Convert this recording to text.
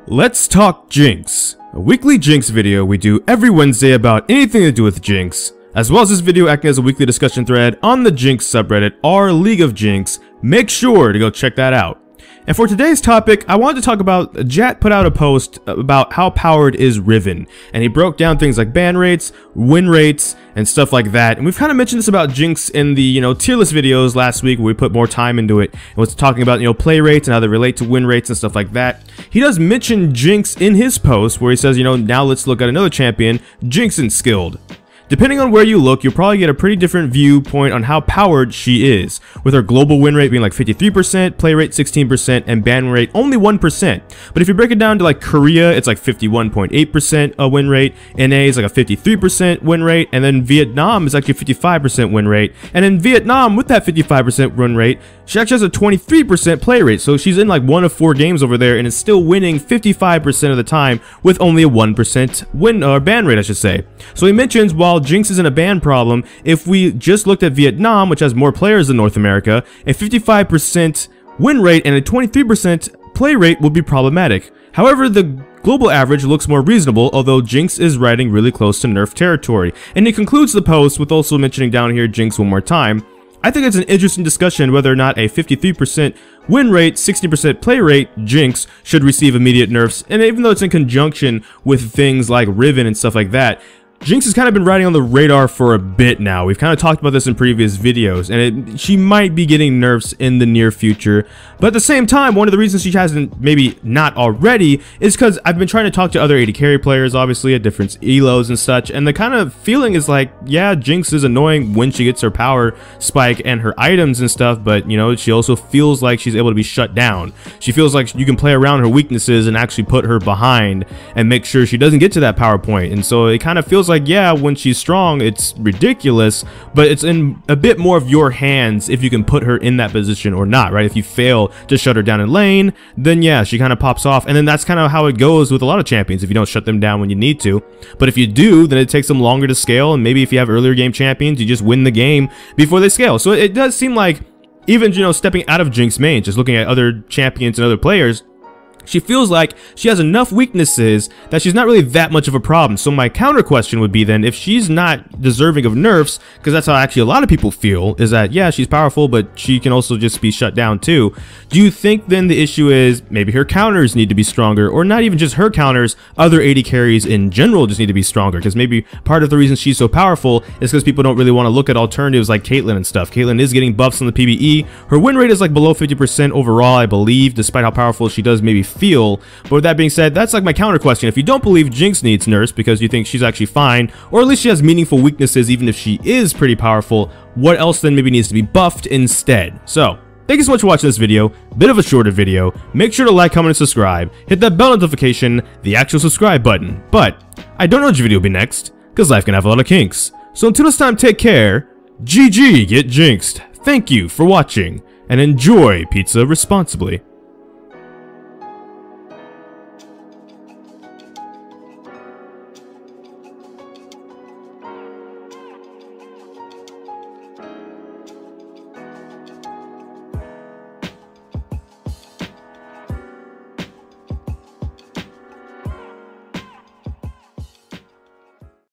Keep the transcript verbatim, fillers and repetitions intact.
Let's talk Jinx, a weekly Jinx video we do every Wednesday about anything to do with Jinx, as well as this video acting as a weekly discussion thread on the Jinx subreddit, our League of Jinx. Make sure to go check that out. And for today's topic, I wanted to talk about, Jatt put out a post about how powered is Riven, and he broke down things like ban rates, win rates, and stuff like that. And we've kind of mentioned this about Jinx in the, you know, tier list videos last week where we put more time into it and was talking about, you know, play rates and how they relate to win rates and stuff like that. He does mention Jinx in his post where he says, you know, now let's look at another champion, Jinx NERFS. Depending on where you look, you'll probably get a pretty different viewpoint on how powered she is, with her global win rate being like fifty-three percent, play rate sixteen percent, and ban rate only one percent. But if you break it down to like Korea, it's like fifty-one point eight percent a win rate, N A is like a fifty-three percent win rate, and then Vietnam is actually fifty-five percent win rate. And in Vietnam, with that fifty-five percent win rate, she actually has a twenty-three percent play rate, so she's in like one of four games over there and is still winning fifty-five percent of the time with only a one percent win or ban rate, I should say. So he mentions while Jinx isn't a ban problem, if we just looked at Vietnam, which has more players than North America, a fifty-five percent win rate and a twenty-three percent play rate would be problematic. However, the global average looks more reasonable, although Jinx is riding really close to nerf territory. And he concludes the post with also mentioning down here Jinx one more time. I think it's an interesting discussion whether or not a fifty-three percent win rate, sixty percent play rate Jinx should receive immediate nerfs, and even though it's in conjunction with things like Riven and stuff like that, Jinx has kind of been riding on the radar for a bit now. We've kind of talked about this in previous videos, and it, she might be getting nerfs in the near future. But at the same time, one of the reasons she hasn't maybe not already is because I've been trying to talk to other A D carry players, obviously, at different E L Os and such, and the kind of feeling is like, yeah, Jinx is annoying when she gets her power spike and her items and stuff, but, you know, she also feels like she's able to be shut down. She feels like you can play around her weaknesses and actually put her behind and make sure she doesn't get to that power point. And so it kind of feels like, yeah, when she's strong, it's ridiculous, but it's in a bit more of your hands if you can put her in that position or not, right? If you fail to shut her down in lane, then yeah, she kind of pops off, and then that's kind of how it goes with a lot of champions if you don't shut them down when you need to. But if you do, then it takes them longer to scale, and maybe if you have earlier game champions, you just win the game before they scale. So it does seem like, even, you know, stepping out of Jinx main, just looking at other champions and other players, she feels like she has enough weaknesses that she's not really that much of a problem. So my counter question would be then, if she's not deserving of nerfs, because that's how actually a lot of people feel, is that, yeah, she's powerful, but she can also just be shut down too. Do you think then the issue is maybe her counters need to be stronger, or not even just her counters, other A D carries in general just need to be stronger? Because maybe part of the reason she's so powerful is because people don't really want to look at alternatives like Caitlyn and stuff. Caitlyn is getting buffs on the P B E. Her win rate is like below fifty percent overall, I believe, despite how powerful she does maybe feel. But with that being said, that's like my counter question. If you don't believe Jinx needs nerfs because you think she's actually fine, or at least she has meaningful weaknesses even if she is pretty powerful, what else then maybe needs to be buffed instead? So thank you so much for watching this video. Bit of a shorter video. Make sure to like, comment, and subscribe. Hit that bell notification, the actual subscribe button. But I don't know which video will be next, because life can have a lot of kinks. So until this time, take care. G G get jinxed. Thank you for watching, and enjoy pizza responsibly.